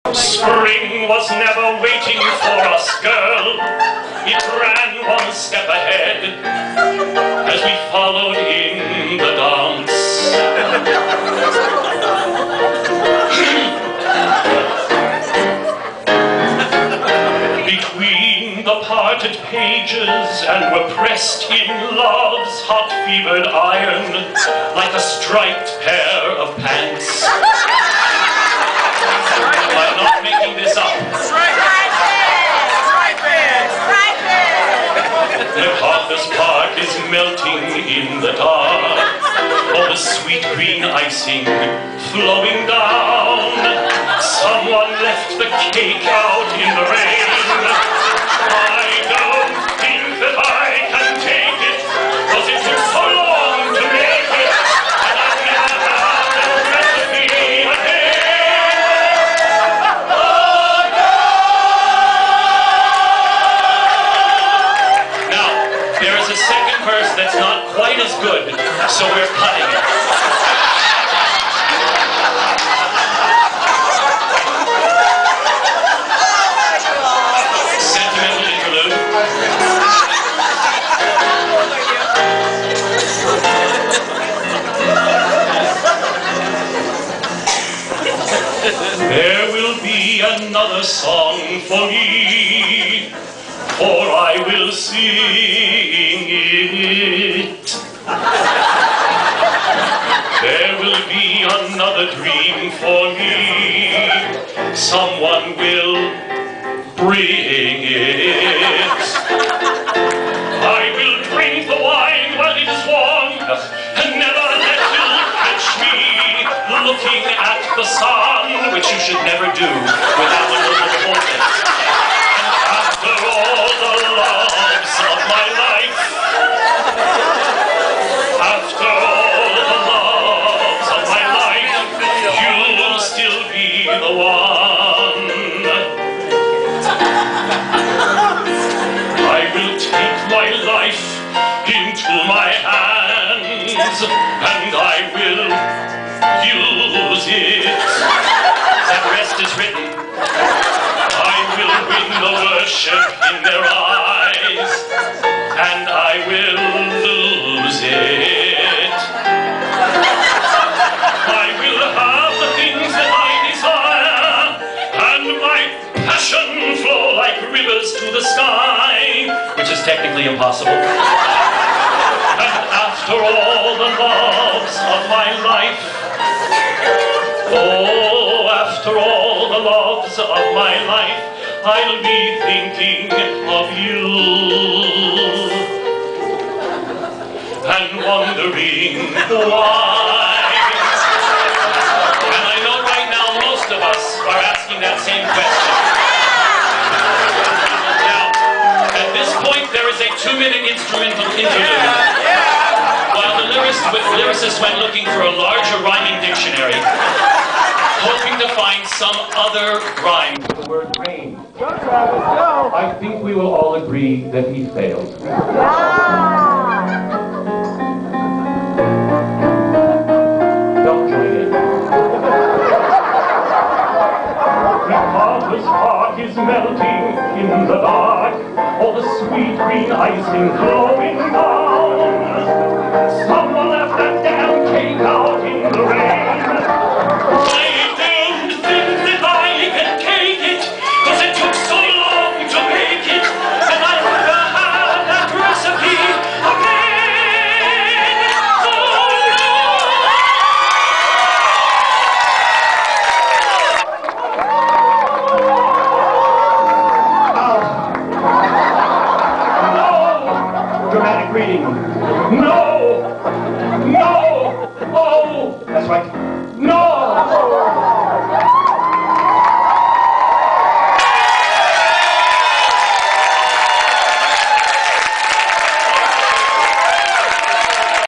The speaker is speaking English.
Spring was never waiting for us, girl. It ran one step ahead as we followed in the dance. Between the parted pages and were pressed in love's hot-fevered iron like a striped pair of pants. I'm not making this up. MacArthur's Park is melting in the dark. All the sweet green icing flowing down. Someone left the cake out in the rain. I don't think that I can take it, 'cause it took so long to make it, and I've never had the recipe again. Oh, no! Now, there is a second verse that's not quite as good, so we're cutting it. There will be another song for me, for I will sing it. There will be another dream for me, someone will bring it. I will drink the wine while it is warm, and never let you catch me looking at the sun, which you should never do without a little beholden. And after all the loves of my life, after all the loves of my life, you'll still be the one. I will take my life into my hands, and I will use it. That rest is written. I will win the worship in their eyes, and I will lose it. I will have the things that I desire, and my passion flow like rivers to the sky, which is technically impossible. And after all the loves of my life, oh, after all the loves of my life, I'll be thinking of you and wondering why. And I know right now most of us are asking that same question. Now, at this point, there is a 2-minute instrumental interlude. While the lyricist went looking for a larger rhyming dictionary, hoping to find some other rhyme with the word rain. Go, Travis, go! I think we will all agree that he failed. Don't join in. MacArthur's Park is melting in the dark, all the sweet green icing flowing down. Someone left that damn cake out in the rain. No! No! Oh! That's right.